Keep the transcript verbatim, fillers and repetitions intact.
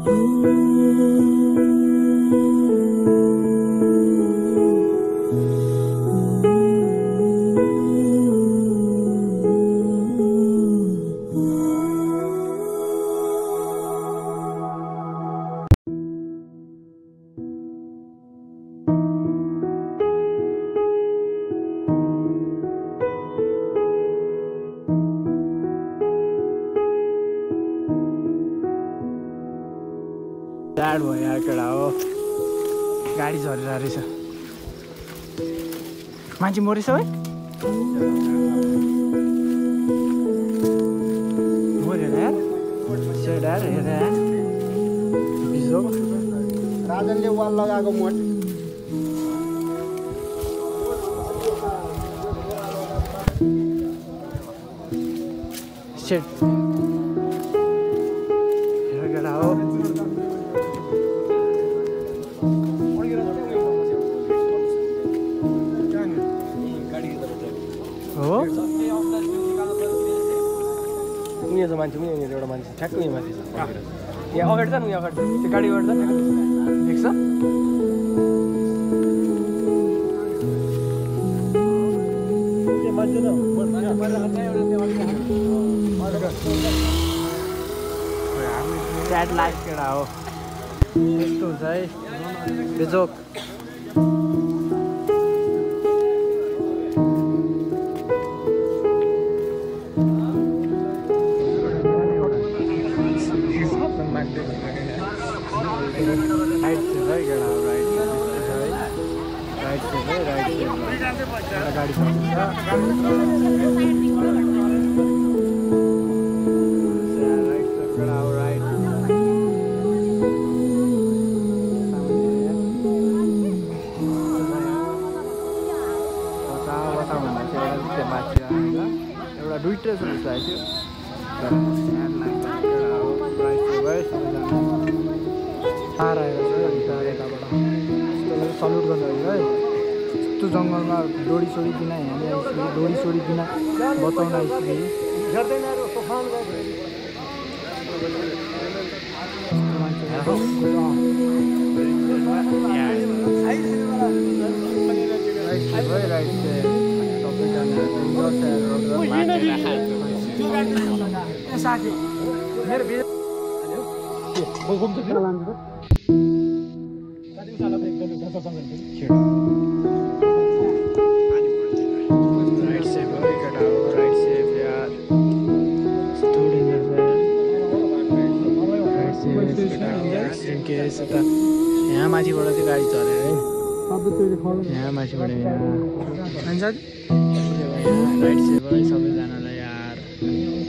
टाढ भयो यार केटा हो गाडी झरेर रहेछ मान्छे मरेछ है मर्यो यार सेड यार हेर यार बिजो राजनले वाल लगाएको मोट सेड हेर केटा हो हो उनी छ मान्छे पनि एउटा मान्छे ठ्याक्कै यहाँ माथि छ यहाँ अगाडि छ नि यहाँ अगाडि त्यो गाडी अगाडि छ देख्छ स्याड लाइफ केटा हो यस्तो हुन्छ है बेजोक राइट से भाई गड़ा राइट राइट से भाई राइट से गाड़ी से राइट से गड़ा राइट बता बता भन्दा चाहिँ एउटा माथि एउटा दुईटा जस्तो आइसक्यो राइट से भाइ तार आएर चाहिँ अनि तार यताबाट यस्तो सल्युट गर्नु है यस्तो जङ्गलमा डोरी सोडी बिना हामी आइसक्यो डोरी सोडी बिना बचाउन आइसक्यो साथी मेरो यहाँ माथिबाट चाहिँ गाडी चलेर है यहाँ माथिबाट यहाँ राइट सेभर सबैजनालाई यार